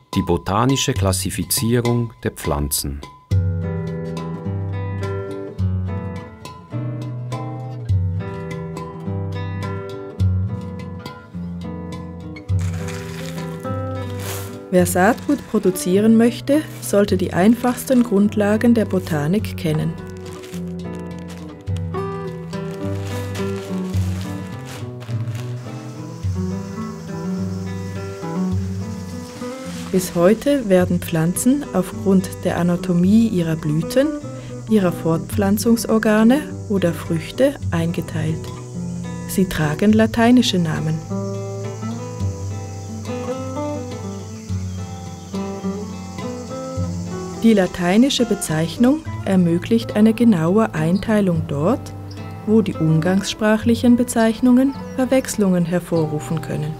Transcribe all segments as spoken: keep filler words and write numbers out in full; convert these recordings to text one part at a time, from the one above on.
Die botanische Klassifizierung der Pflanzen. Wer Saatgut produzieren möchte, sollte die einfachsten Grundlagen der Botanik kennen. Bis heute werden Pflanzen aufgrund der Anatomie ihrer Blüten, ihrer Fortpflanzungsorgane oder Früchte eingeteilt. Sie tragen lateinische Namen. Die lateinische Bezeichnung ermöglicht eine genaue Einteilung dort, wo die umgangssprachlichen Bezeichnungen Verwechslungen hervorrufen können.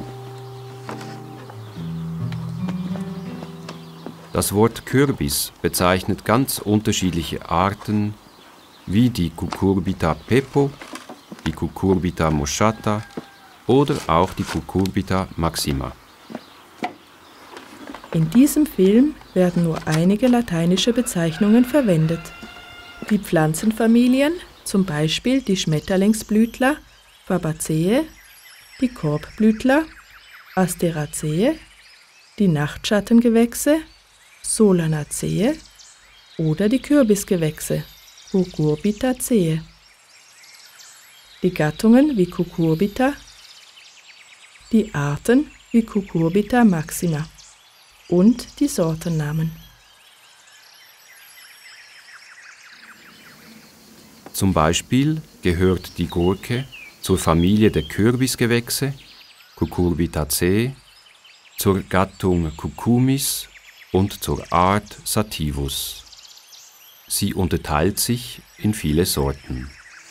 Das Wort Kürbis bezeichnet ganz unterschiedliche Arten wie die Cucurbita pepo, die Cucurbita moschata oder auch die Cucurbita maxima. In diesem Film werden nur einige lateinische Bezeichnungen verwendet. Die Pflanzenfamilien, zum Beispiel die Schmetterlingsblütler Fabaceae, die Korbblütler Asteraceae, die Nachtschattengewächse Solanaceae oder die Kürbisgewächse Cucurbitaceae. Die Gattungen wie Cucurbita, die Arten wie Cucurbita maxima und die Sortennamen. Zum Beispiel gehört die Gurke zur Familie der Kürbisgewächse Cucurbitaceae, zur Gattung Cucumis und zur Art Sativus. Sie unterteilt sich in viele Sorten.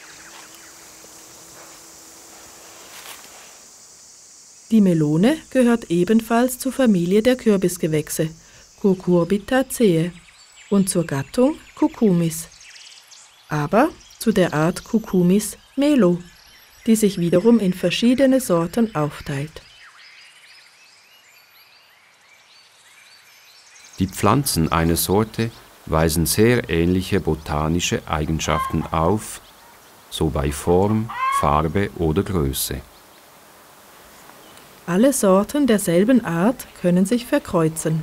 Die Melone gehört ebenfalls zur Familie der Kürbisgewächse Cucurbitaceae und zur Gattung Cucumis, aber zu der Art Cucumis melo, die sich wiederum in verschiedene Sorten aufteilt. Die Pflanzen einer Sorte weisen sehr ähnliche botanische Eigenschaften auf, so bei Form, Farbe oder Größe. Alle Sorten derselben Art können sich verkreuzen.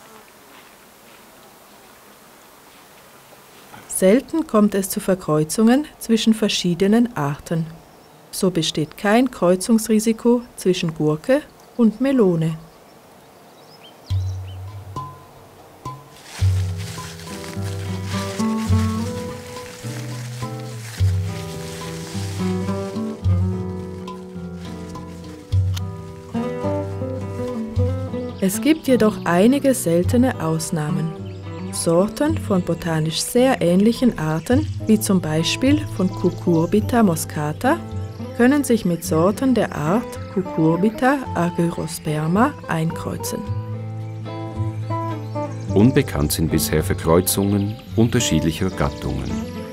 Selten kommt es zu Verkreuzungen zwischen verschiedenen Arten. So besteht kein Kreuzungsrisiko zwischen Gurke und Melone. Es gibt jedoch einige seltene Ausnahmen. Sorten von botanisch sehr ähnlichen Arten, wie zum Beispiel von Cucurbita moscata, können sich mit Sorten der Art Cucurbita agyrosperma einkreuzen. Unbekannt sind bisher Verkreuzungen unterschiedlicher Gattungen.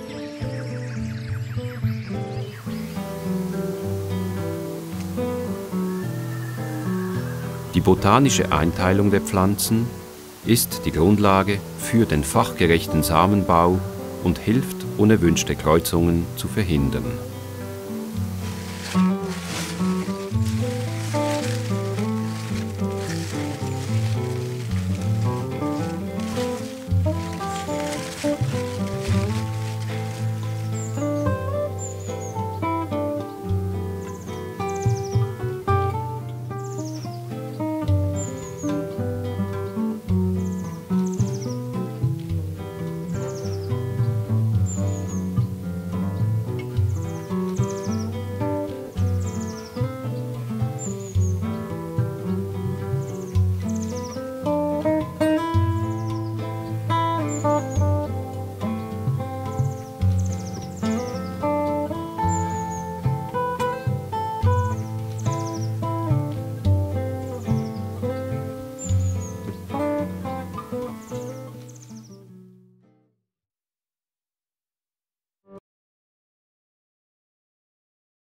Die botanische Einteilung der Pflanzen ist die Grundlage für den fachgerechten Samenbau und hilft, unerwünschte Kreuzungen zu verhindern.